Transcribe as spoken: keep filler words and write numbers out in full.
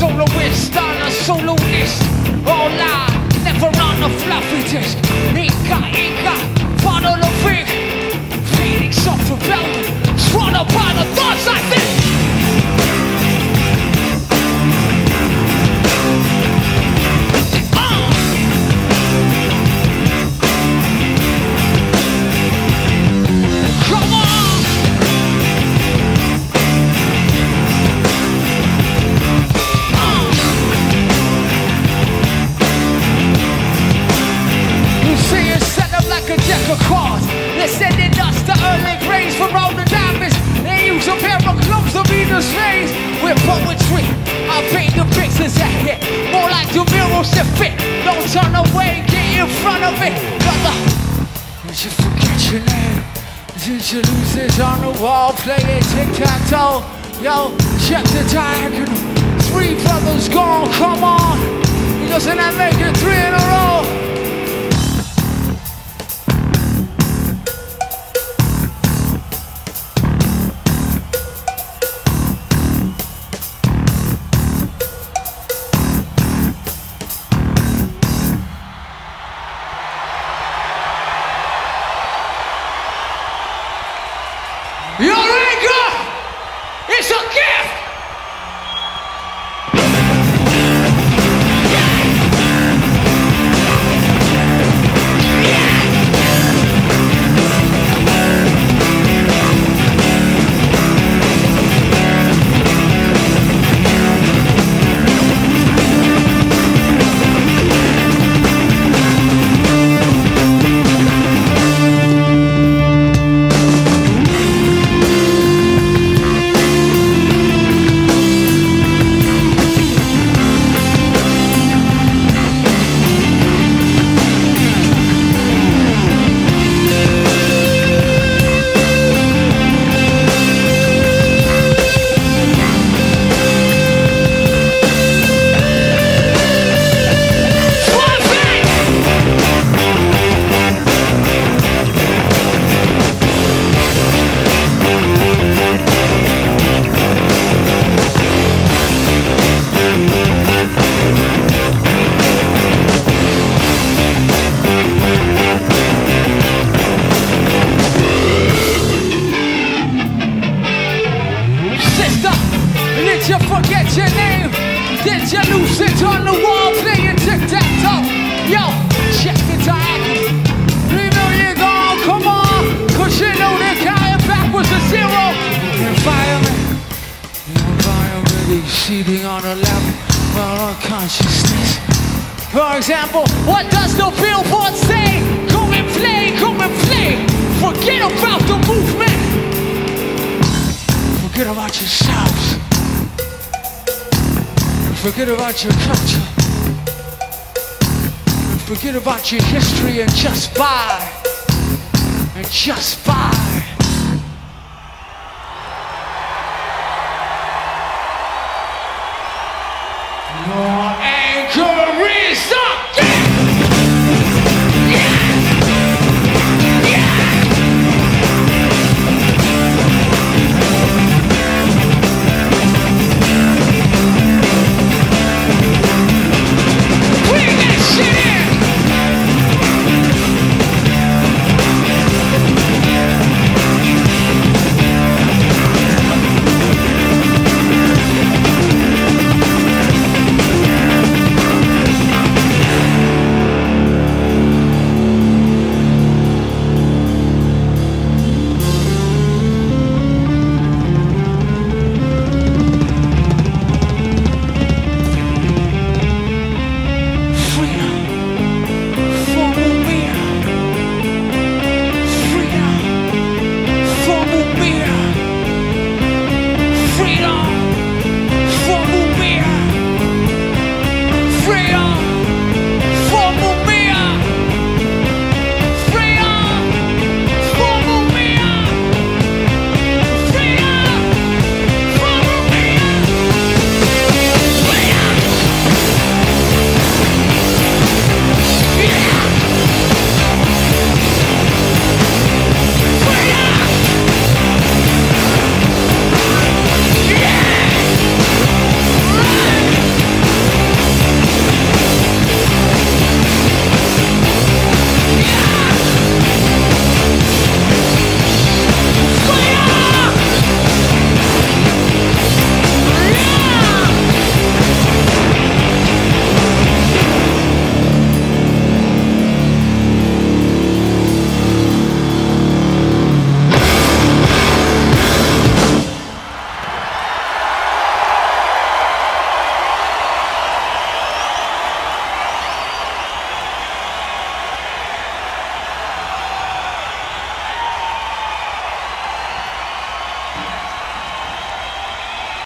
soloist on a soloist. All live, never on a fluffy disc. Inca, Inca, follow the fig. Feeling soft rebellion, swallowed by the thoughts I think. They're sending us to early graves for all the diamonds. They use a pair of gloves to read the slaves. With poetry, I paint the pictures ahead. More like the murals that fit. Don't turn away, get in front of it. Brother, did you forget your name? Did you lose it on the wall? Play it tic-tac-toe. Yo, check the diagonal. Three brothers gone, come on. Doesn't that make it three in a row? Your anger is a gift! Seeding on a level of unconsciousness. For example, what does the billboard say? Come and play, come and play. Forget about the movement. Forget about yourselves. Forget about your culture. Forget about your history and just buy. And just buy. No.